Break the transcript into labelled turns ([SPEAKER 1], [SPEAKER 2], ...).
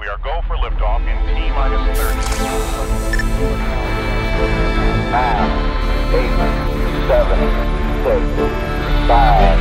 [SPEAKER 1] We are go for liftoff in T-minus 30.
[SPEAKER 2] 9, 8, 7, 6, 5.